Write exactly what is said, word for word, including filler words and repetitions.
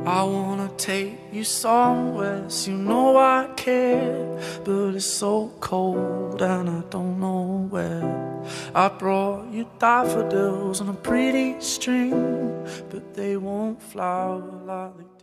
I wanna take you somewhere, so you know I care, but it's so cold and I don't know where. I brought you daffodils on a pretty string, but they won't flower like they